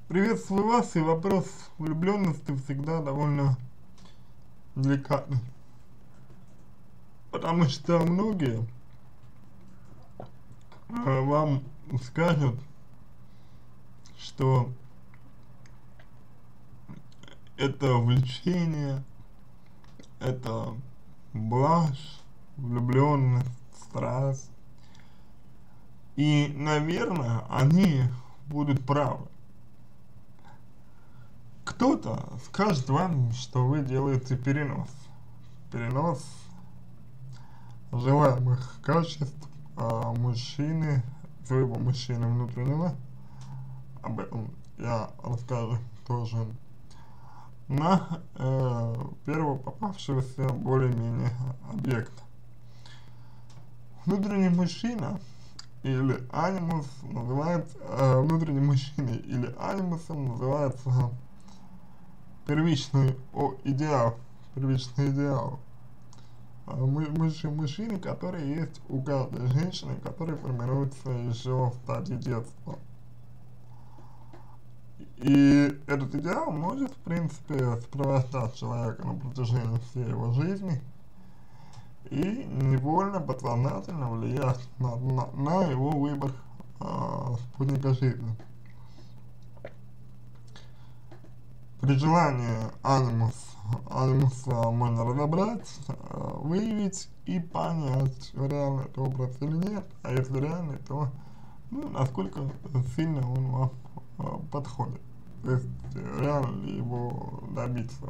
Приветствую вас, и вопрос влюбленности всегда довольно деликатный, потому что многие вам скажут, что это влечение, это блажь, влюбленность, страсть, и, наверное, они будут правы. Кто-то скажет вам, что вы делаете перенос желаемых качеств мужчины, своего мужчины внутреннего, об этом я расскажу тоже, на первого попавшегося более-менее объекта. Внутренний мужчина или анимус называется, внутренним мужчиной или анимусом называется первичный идеал, мужчины, которые есть у каждой женщины, которые формируются еще в стадии детства. И этот идеал может, в принципе, сопровождать человека на протяжении всей его жизни и невольно, подсознательно влиять на его выбор спутника жизни. При желании анимуса можно разобрать, выявить и понять, реально это образ или нет, а если реальный, то насколько сильно он вам подходит, то есть реально ли его добиться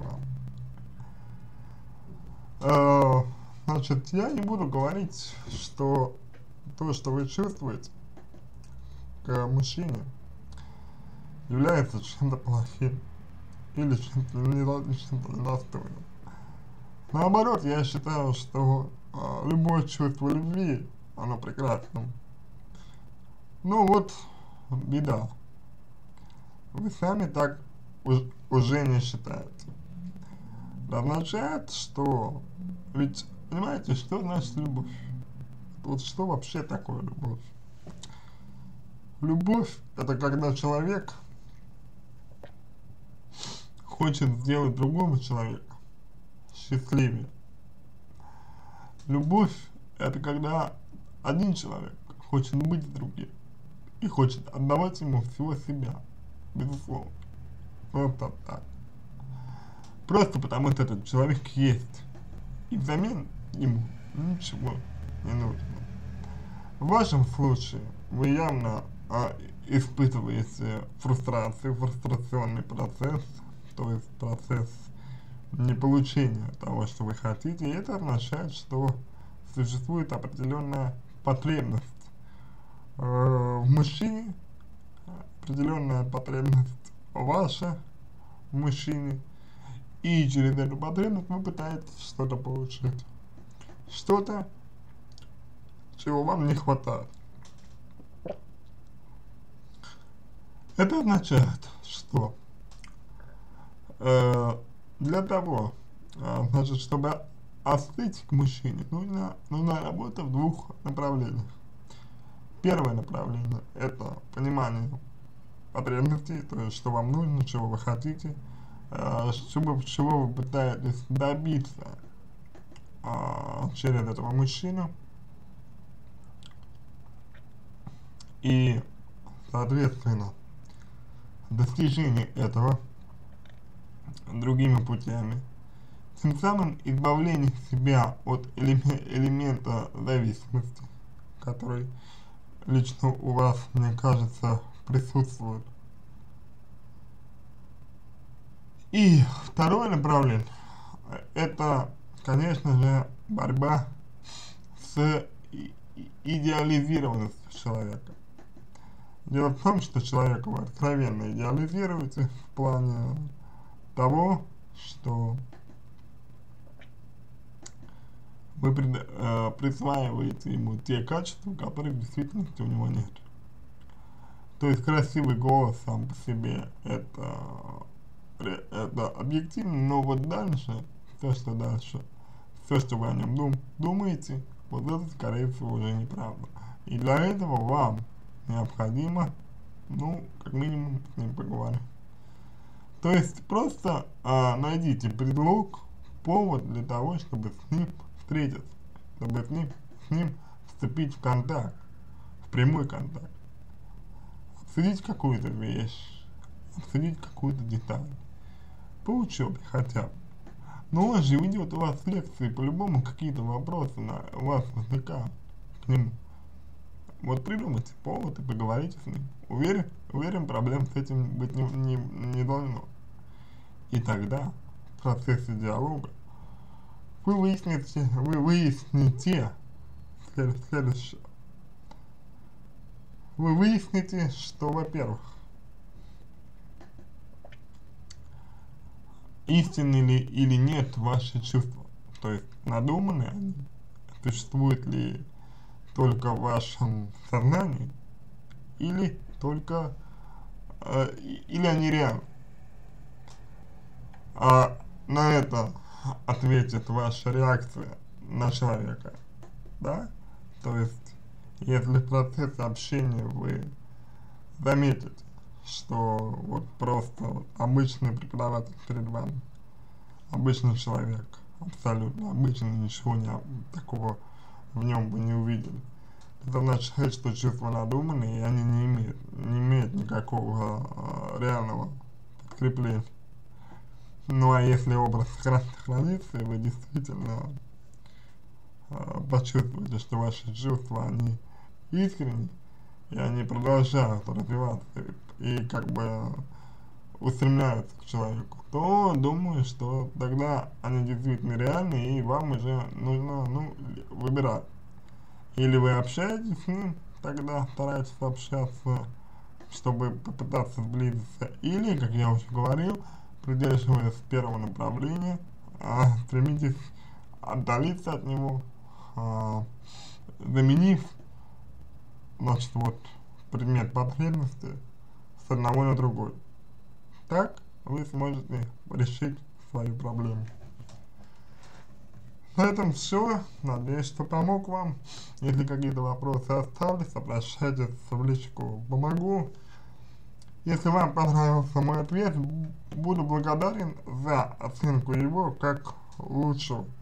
вам. Значит, я не буду говорить, что то, что вы чувствуете к мужчине, является чем-то плохим или чем-то недостойным. Наоборот, я считаю, что любое чувство любви, оно прекрасно. Ну вот, беда. Вы сами так уже не считаете. Это означает, что... Ведь, понимаете, что значит любовь? Вот что вообще такое любовь? Любовь — это когда человек хочет сделать другого человека счастливее. Любовь — это когда один человек хочет быть с другим и хочет отдавать ему всего себя, безусловно. Просто так. Просто потому что этот человек есть, и взамен ему ничего не нужно. В вашем случае вы явно испытываете фрустрационный процесс, то есть процесс неполучения того, что вы хотите, и это означает, что существует определенная потребность в мужчине, определенная потребность ваша в мужчине, и через эту потребность вы пытаетесь что-то получить, что-то, чего вам не хватает. Это означает, что для того, значит, чтобы остыть к мужчине, нужна работа в двух направлениях. Первое направление — это понимание потребностей, то есть, что вам нужно, чего вы хотите, чего вы пытаетесь добиться через этого мужчину, и, соответственно, достижение этого другими путями, тем самым избавление себя от элемента зависимости, который лично у вас, мне кажется, присутствует. И второе направление — это, конечно же, борьба с идеализированностью человека. Дело в том, что человека вы откровенно идеализируете в плане того, что вы присваиваете ему те качества, которых в действительности у него нет. То есть красивый голос сам по себе это объективно, но вот дальше, все, что вы о нем думаете, вот это, скорее всего, уже неправда. И для этого вам необходимо ну, как минимум, с ним поговорим. То есть, просто найдите предлог, повод для того, чтобы с ним встретиться, чтобы с ним вступить в контакт, в прямой контакт, обсудить какую-то вещь, обсудить какую-то деталь, по учебе хотя бы. Но он же ведет у вас лекции, по-любому какие-то вопросы у вас возникают к нему. Вот придумайте повод и поговорите с ним. Уверен, проблем с этим быть не должно. И тогда в процессе диалога вы выясните следующее. Вы выясните, что, во-первых, истинны ли или нет ваши чувства, то есть надуманы они, существуют ли только в вашем сознании, или только, или они реальны. А на это ответит ваша реакция на человека, да? То есть, если в процессе общения вы заметите, что вот просто вот обычный преподаватель перед вами, обычный человек, абсолютно обычный, ничего такого в нем вы не увидели. Это значит, что чувства надуманы, и они не имеют никакого реального подкрепления. Ну а если образ хранится, и вы действительно почувствуете, что ваши чувства, они искренни, и они продолжают развиваться, и как бы устремляются к человеку, то думаю, что тогда они действительно реальны, и вам уже нужно, ну, выбирать. Или вы общаетесь с ним, тогда старайтесь общаться, чтобы попытаться сблизиться, или, как я уже говорил, придерживаясь первого направления, стремитесь отдалиться от него, заменив, значит, вот, предмет потребности с одного на другой. Так вы сможете решить свою проблему. На этом все. Надеюсь, что помог вам. Если какие-то вопросы остались, обращайтесь в личку, помогу. Если вам понравился мой ответ, буду благодарен за оценку его как лучшего.